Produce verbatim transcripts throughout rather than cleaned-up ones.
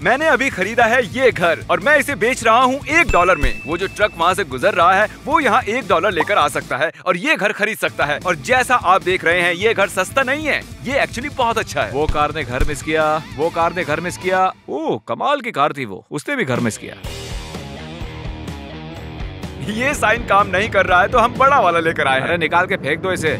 मैंने अभी खरीदा है ये घर और मैं इसे बेच रहा हूँ एक डॉलर में। वो जो ट्रक वहाँ से गुजर रहा है वो यहाँ एक डॉलर लेकर आ सकता है और ये घर खरीद सकता है। और जैसा आप देख रहे हैं ये घर सस्ता नहीं है, ये एक्चुअली बहुत अच्छा है। वो कार ने घर मिस किया, वो कार ने घर मिस किया। ओह कमाल की कार थी वो, उसने भी घर मिस किया। ये साइन काम नहीं कर रहा है तो हम बड़ा वाला लेकर आए हैं। अरे निकाल के फेंक दो इसे।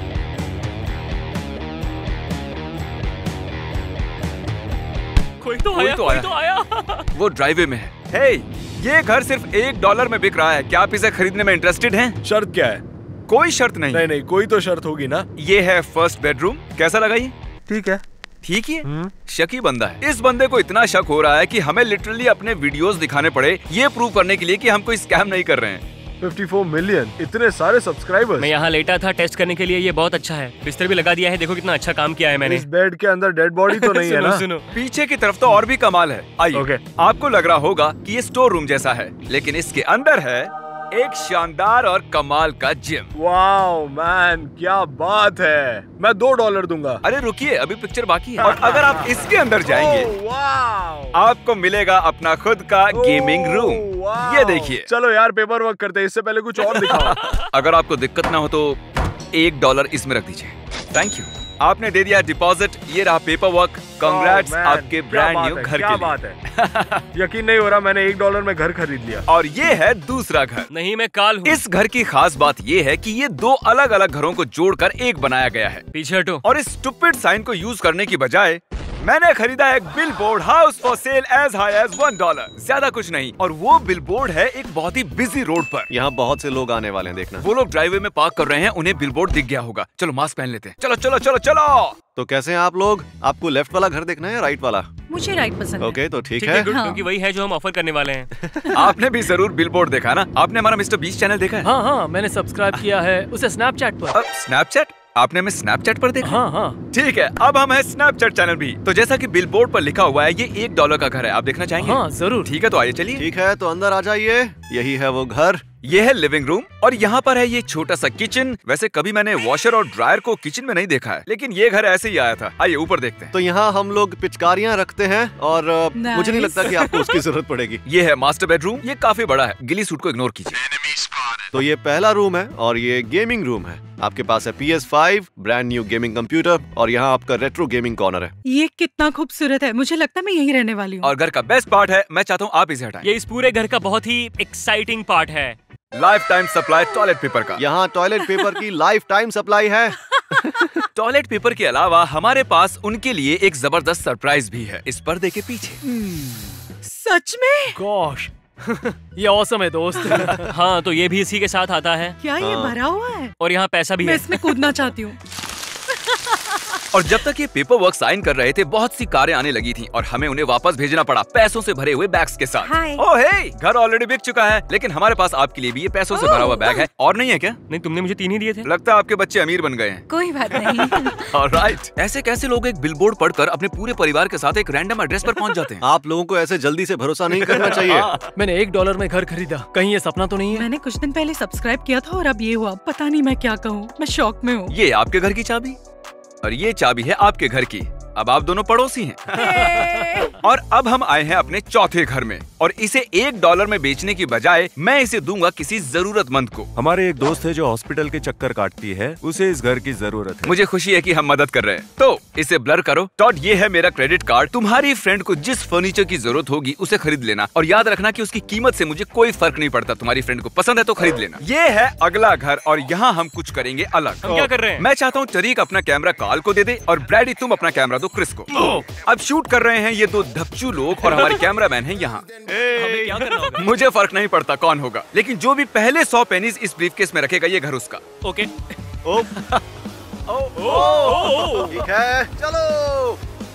कोई तो आया, तो कोई आया। तो आया। वो ड्राइवे में है। हे, ये घर सिर्फ एक डॉलर में बिक रहा है। क्या आप इसे खरीदने में इंटरेस्टेड हैं? शर्त क्या है? कोई शर्त नहीं। नहीं नहीं, कोई तो शर्त होगी ना। ये है फर्स्ट बेडरूम। कैसा लगा ये? ठीक है। ठीक ही है। शकी बंदा है। इस बंदे को इतना शक हो रहा है कि हमें लिटरली अपने वीडियोस दिखाने पड़े ये प्रूव करने के लिए कि हम कोई स्कैम नहीं कर रहे हैं। चौवन मिलियन, इतने सारे सब्सक्राइबर्स। मैं यहाँ लेटा था टेस्ट करने के लिए, ये बहुत अच्छा है। बिस्तर भी लगा दिया है, देखो कितना अच्छा काम किया है मैंने। इस बेड के अंदर डेड बॉडी तो नहीं है ना? सुनो, पीछे की तरफ तो और भी कमाल है। आइए। Okay. आपको लग रहा होगा कि ये स्टोर रूम जैसा है, लेकिन इसके अंदर है एक शानदार और कमाल का जिम। वाओ मैन, क्या बात है। मैं दो डॉलर दूंगा। अरे रुकिए, अभी पिक्चर बाकी है। और अगर आप इसके अंदर जाएंगे ओह, वाओ, आपको मिलेगा अपना खुद का गेमिंग रूम। वाओ। ये देखिए। चलो यार पेपर वर्क करते हैं, इससे पहले कुछ और दिखाओ। अगर आपको दिक्कत ना हो तो एक डॉलर इसमें रख दीजिए। Thank you. आपने दे दिया डिपॉजिट, ये रहा पेपर वर्क। कांग्रेट्स आपके ब्रांड न्यू घर के लिए। क्या बात है। यकीन नहीं हो रहा, मैंने एक डॉलर में घर खरीद लिया। और ये है दूसरा घर। नहीं मैं काल हूँ। इस घर की खास बात ये है कि ये दो अलग अलग घरों को जोड़कर एक बनाया गया है। पीछे हटो। और इस स्टूपिड साइन को यूज करने की बजाय मैंने खरीदा एक billboard, house for sale as high as one dollar. ज्यादा कुछ नहीं। और वो बिल बोर्ड है एक बहुत ही बिजी रोड पर। यहाँ बहुत से लोग आने वाले हैं, देखना। वो लोग ड्राइववे में पार्क कर रहे हैं, उन्हें बिल बोर्ड दिख गया होगा। चलो मास्क पहन लेते हैं। चलो चलो चलो चलो। तो कैसे हैं आप लोग? आपको लेफ्ट वाला घर देखना है या राइट वाला? मुझे राइट पसंद ओके तो ठीक ठीक है, है गुड, हाँ। क्योंकि वही है जो हम ऑफर करने वाले हैं। आपने भी जरूर बिल बोर्ड देखा ना? आपने हमारा मिस्टर बीस्ट चैनल देखा है? हाँ हाँ मैंने सब्सक्राइब किया है उसे स्नैपचैट पर। स्नैपचैट? आपने हमें स्नैपचैट पर देखा? हाँ हाँ ठीक है, अब हम है स्नैपचैट चैनल भी। तो जैसा कि बिल बोर्ड पर लिखा हुआ है ये एक डॉलर का घर है। आप देखना चाहेंगे? हाँ जरूर। ठीक है तो आइए चलिए। ठीक है तो अंदर आ जाइए। यही है वो घर। ये है लिविंग रूम और यहाँ पर है ये छोटा सा किचन। वैसे कभी मैंने वॉशर और ड्रायर को किचन में नहीं देखा है, लेकिन ये घर ऐसे ही आया था। आइए ऊपर देखते हैं। तो यहाँ हम लोग पिचकारियाँ रखते हैं और अ, Nice. मुझे नहीं लगता कि आपको उसकी जरूरत पड़ेगी। ये है मास्टर बेडरूम। ये काफी बड़ा है। गिली सूट को इग्नोर कीजिए। तो ये पहला रूम है और ये गेमिंग रूम है। आपके पास है P S five, brand new gaming computer और यहाँ आपका रेट्रो गेमिंग कॉर्नर है। ये कितना खूबसूरत है, मुझे लगता है मैं यहीं रहने वाली हूँ। और घर का बेस्ट पार्ट है, मैं चाहता हूँ आप इसे हटाएं। ये इस पूरे घर का बहुत ही एक्साइटिंग पार्ट है। Lifetime supply toilet paper का। यहाँ टॉयलेट पेपर की लाइफ टाइम सप्लाई है। टॉयलेट पेपर के अलावा हमारे पास उनके लिए एक जबरदस्त सरप्राइज भी है इस पर्दे के पीछे। सच में? गॉश ये ऑसम है दोस्त। हाँ तो ये भी इसी के साथ आता है क्या ये भरा हुआ है? और यहाँ पैसा भी मैं है। इसमें कूदना चाहती हूँ। और जब तक ये पेपर वर्क साइन कर रहे थे बहुत सी कारें आने लगी थी और हमें उन्हें वापस भेजना पड़ा पैसों से भरे हुए बैग्स के साथ। Hi. ओह हे, घर ऑलरेडी बिक चुका है, लेकिन हमारे पास आपके लिए भी ये पैसों से भरा हुआ बैग है। और नहीं है क्या? नहीं तुमने मुझे तीन ही दिए थे। लगता है आपके बच्चे अमीर बन गए हैं। कोई बात नहीं। ऑलराइट। ऐसे कैसे लोग एक बिलबोर्ड पढ़कर अपने पूरे परिवार के साथ एक रैंडम एड्रेस पर पहुंच जाते हैं? आप लोगों को ऐसे जल्दी से भरोसा नहीं करना चाहिए। मैंने एक डॉलर में घर खरीदा, कहीं ये सपना तो नहीं है? मैंने कुछ दिन पहले सब्सक्राइब किया था और अब ये हुआ। पता नहीं मैं क्या कहूँ, मैं शॉक में हूँ। ये आपके घर की चाबी और ये चाबी है आपके घर की। अब आप दोनों पड़ोसी हैं। और अब हम आए हैं अपने चौथे घर में और इसे एक डॉलर में बेचने की बजाय मैं इसे दूंगा किसी जरूरतमंद को। हमारे एक दोस्त है जो हॉस्पिटल के चक्कर काटती है, उसे इस घर की जरूरत है। मुझे खुशी है कि हम मदद कर रहे हैं। तो इसे ब्लर करो। टॉड, ये है मेरा क्रेडिट कार्ड। तुम्हारी फ्रेंड को जिस फर्नीचर की जरूरत होगी उसे खरीद लेना और याद रखना कि उसकी कीमत से मुझे कोई फर्क नहीं पड़ता। तुम्हारी फ्रेंड को पसंद है तो खरीद लेना। ये है अगला घर और यहाँ हम कुछ करेंगे अलग। हम क्या कर रहे हैं? मैं चाहता हूँ टरीक अपना कैमरा काल को दे दे और ब्रैडी तुम अपना कैमरा दो क्रिस को। अब शूट कर रहे हैं ये दो धपचू लोग और हमारे कैमरामैन हैं यहाँ। हमें क्या करना होगा? मुझे फर्क नहीं पड़ता कौन होगा, लेकिन जो भी पहले सौ पेनीज इस ब्रीफकेस में रखेगा ये घर उसका। ओके। ओ, ठीक है चलो।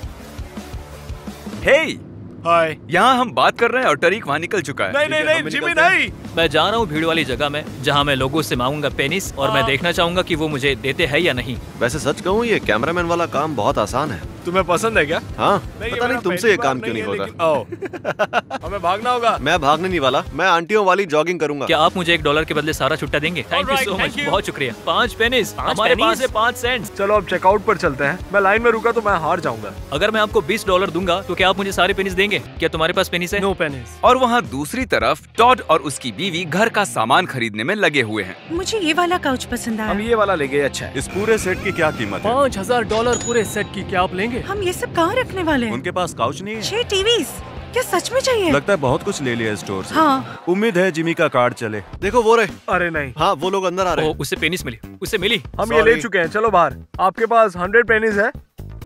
हे, हाय। यहाँ हम बात कर रहे हैं और टरीक वहाँ निकल चुका है। नहीं नहीं नहीं जिमी नहीं। मैं जा रहा हूँ भीड़ वाली जगह में जहाँ मैं लोगों से मांगूंगा पेनिस और मैं देखना चाहूंगा कि वो मुझे देते हैं या नहीं। वैसे सच कहूँ ये कैमरामैन वाला काम बहुत आसान है। तुम्हें पसंद है क्या? हाँ, नहीं, पता नहीं तुमसे ये काम क्यों नहीं होता। होता? हमें भागना होगा। मैं भागने नहीं वाला, मैं आंटियों वाली जॉगिंग करूंगा। क्या आप मुझे एक डॉलर के बदले सारा छुट्टा देंगे? Thank you Alright, so thank मच, you. बहुत शुक्रिया। पाँच पेनीज हमारे pennies? पास है, पाँच सेंट। चलो अब चेकआउट पर चलते हैं। मैं लाइन में रुका तो मैं हार जाऊंगा। अगर मैं आपको बीस डॉलर दूंगा तो क्या आप मुझे सारे पेनीज देंगे? क्या तुम्हारे पास पेनीज है? No pennies. और वहाँ दूसरी तरफ टॉड और उसकी बीवी घर का सामान खरीदने में लगे हुए हैं। मुझे ये वाला काउच पसंद हम आया। ये वाला ले गए, अच्छा है। इस पूरे सेट की क्या कीमत है? पाँच हजार डॉलर पूरे सेट की, क्या आप लेंगे? हम ये सब कहाँ रखने वाले हैं? उनके पास काउच नहीं है? छह टीवीज, क्या सच में चाहिए? लगता है बहुत कुछ ले लिया स्टोर से। हाँ। उम्मीद है जिमी का कार्ड चले। देखो वो रहे। अरे नहीं, हाँ, वो लोग अंदर आ रहे ओ, हैं। उसे पेनीज मिली, उसे मिली। हम ये ले Sorry. चुके हैं। चलो बाहर। आपके पास हंड्रेड पेनीज है?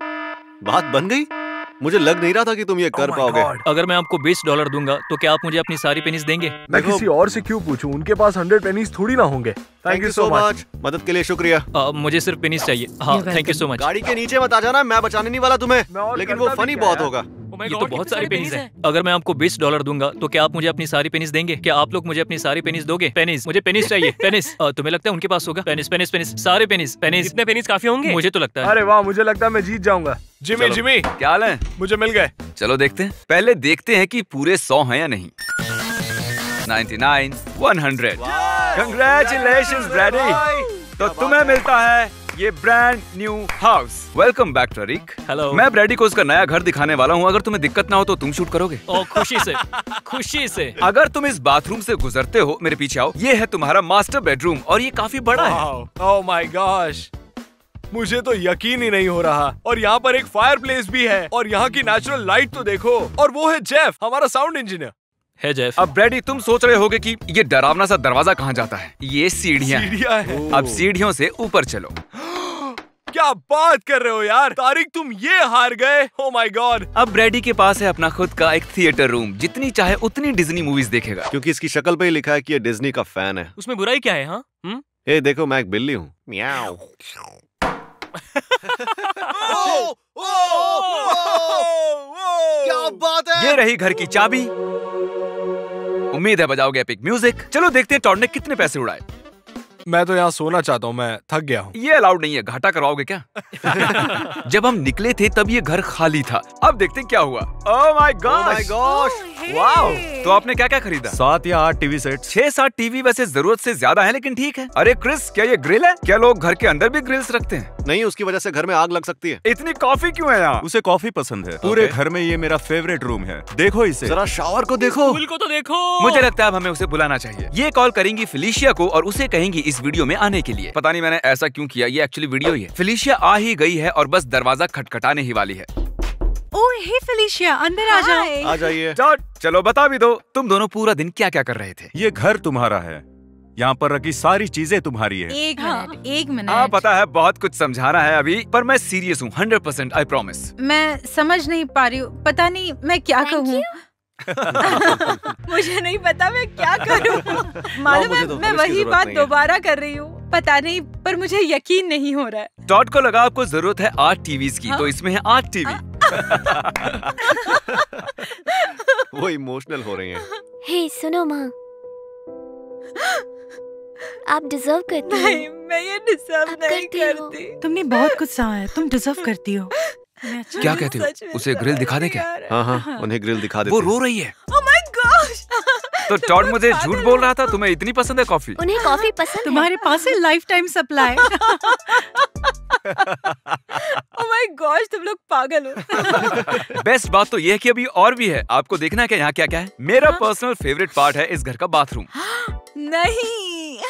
बात बन गई। मुझे लग नहीं रहा था कि तुम ये कर Oh my पाओगे। God. अगर मैं आपको बीस डॉलर दूंगा तो क्या आप मुझे अपनी सारी पेनीज देंगे? मैं देखो- किसी और से क्यों पूछूं? उनके पास हंड्रेड पेनीज थोड़ी ना होंगे। Thank you so much. मदद के लिए शुक्रिया। आ, मुझे सिर्फ पेनीज चाहिए। हाँ, You're thank you so much. गाड़ी के नीचे मत आ जाना, मैं बचाने नहीं वाला मैं तुम्हें, और लेकिन करता वो भी फनी क्या बहुत है? होगा। Oh my ये God, तो कितने बहुत सारी सारे पेनीज pennies है। अगर मैं आपको बीस डॉलर दूंगा तो क्या आप मुझे अपनी सारी पेनीज देंगे? क्या आप लोग मुझे अपनी सारी पेनीज दोगे? पेनीज, मुझे पेनीज चाहिए। पेनीज। आ, तुम्हें लगता है उनके पास होगा? पेनीज, पेनीज, पेनीज, सारे पेनीज, पेनीज। कितने पेनीज काफी होंगे? मुझे तो लगता है। अरे वाह, मुझे लगता है मैं जीत जाऊंगा। जिमी, चलो। जिमी, क्या हाल है? मुझे मिल गए। चलो देखते हैं। पहले देखते हैं कि पूरे सौ हैं या नहीं। Ninety nine, one hundred. Congratulations Brady. तो तुम्हें मिलता है ये brand new house. Welcome back Tareq. Hello. मैं ब्रैडी को उसका नया घर दिखाने वाला हूँ। अगर तुम्हें दिक्कत ना हो तो तुम शूट करोगे। ओ, खुशी से, खुशी से। अगर तुम इस बाथरूम से गुजरते हो, मेरे पीछे आओ। ये है तुम्हारा मास्टर बेडरूम और ये काफी बड़ा है। ओह माय गॉश, मुझे तो यकीन ही नहीं हो रहा। और यहाँ पर एक फायर प्लेस भी है। और यहाँ की नेचुरल लाइट तो देखो। और वो है जेफ, हमारा साउंड इंजीनियर। है जेफ। अब ब्रैडी, तुम सोच रहे होगे कि ये डरावना सा दरवाजा कहाँ जाता है। ये सीढ़ियाँ हैं। सीढ़ियाँ हैं। अब सीढ़ियों से ऊपर चलो। क्या बात कर रहे हो यार तारिक, तुम ये हार गए। Oh my god. अब ब्रैडी के पास है अपना खुद का एक थिएटर रूम। जितनी चाहे उतनी डिज्नी मूवीज देखेगा। क्योंकि इसकी शक्ल पे ही लिखा है कि ये डिज्नी का फैन है। उसमें बुराई क्या है? हाँ, हम्म? ए देखो, मैं एक बिल्ली हूँ। म्याऊ। क्या बात है? ये रही घर की चाबी। उम्मीद है बजाओगे एपिक म्यूजिक। चलो देखते हैं टॉड ने कितने पैसे उड़ाए। मैं तो यहाँ सोना चाहता हूँ, मैं थक गया हूँ। ये अलाउड नहीं है, घाटा करवाओगे क्या? जब हम निकले थे तब ये घर खाली था। अब देखते हैं क्या हुआ। Oh my god, wow! तो आपने क्या क्या खरीदा? सात या आठ टीवी सेट। छह सात टीवी वैसे जरूरत से ज्यादा है, लेकिन ठीक है। अरे क्रिस, क्या ये ग्रिल है? क्या लोग घर के अंदर भी ग्रिल्स रखते हैं? नहीं, उसकी वजह से घर में आग लग सकती है। इतनी कॉफी क्यों है यहाँ? उसे कॉफी पसंद है। पूरे Okay. घर में ये मेरा फेवरेट रूम है। देखो इसे। जरा शावर को देखो। फूल को तो देखो। मुझे लगता है अब हमें उसे बुलाना चाहिए। ये कॉल करेंगी फिलिशिया को और उसे कहेंगी इस वीडियो में आने के लिए। पता नहीं मैंने ऐसा क्यों किया, ये एक्चुअली वीडियो ही है। फिलिशिया आ ही गई है और बस दरवाजा खटखटाने ही वाली है। ओह हे फेलिशिया, अंदर आ जाओ। आ जाइए। टॉड, चलो बता भी दो, तुम दोनों पूरा दिन क्या क्या कर रहे थे? ये घर तुम्हारा है। यहाँ पर रखी सारी चीजें तुम्हारी है। एक हाँ। मिनट एक मिनट हाँ पता है, बहुत कुछ समझाना है अभी, पर मैं सीरियस हूँ। Hundred percent I promise. मैं समझ नहीं पा रही हूँ, पता नहीं मैं क्या कहूँ। मुझे नहीं पता मैं क्या करूँ। मालूम मुझे है तो मैं इसकी वही जरूरत बात नहीं है। दोबारा कर रही हूँ। पता नहीं, पर मुझे यकीन नहीं हो रहा है। टॉड को लगा आपको जरूरत है आठ टीवीज की, हाँ? तो इसमें है आठ टीवी। वो इमोशनल हो रही हैं। हे सुनो माँ, आप डिजर्व करती हो। नहीं, मैं ये डिजर्व आप नहीं करती हो। करती। तुमने बहुत कुछ सहा है, तुम डिजर्व करती हो। मैं अच्छा- क्या कहते हो? सच में उसे ग्रिल दिखा दे क्या? हाँ हाँ, उन्हें ग्रिल दिखा देते वो हैं। रो रही है। Oh my gosh! तो टॉड मुझे झूठ बोल रहा था, तुम्हें इतनी पसंद है कॉफी? उन्हें कॉफी पसंद तुम्हारे पास है lifetime supply. Oh my gosh, तुम लोग पागल हो। बेस्ट बात तो ये है कि अभी और भी है। आपको देखना है क्या यहाँ क्या क्या है? मेरा पर्सनल फेवरेट पार्ट है इस घर का बाथरूम। नहीं।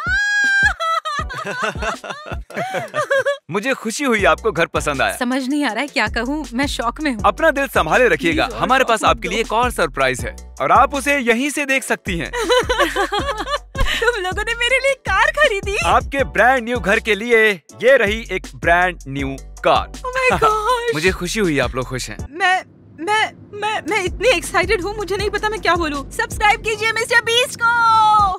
मुझे खुशी हुई आपको घर पसंद आया। समझ नहीं आ रहा है क्या कहूँ, मैं शौक में हूँ। अपना दिल संभाले रखिएगा, Please, और हमारे पास शौक आपके मत लिए एक और सरप्राइज है और आप उसे यहीं से देख सकती हैं। तुम लोगों ने मेरे लिए कार खरीदी? आपके ब्रांड न्यू घर के लिए ये रही एक brand new car. Oh my gosh! मुझे खुशी हुई आप लोग खुश हैं। मैं मैं मैं मैं इतनी एक्साइटेड हूँ, मुझे नहीं पता मैं क्या बोलूँ। सब्सक्राइब कीजिए मिस्टर बीस्ट को।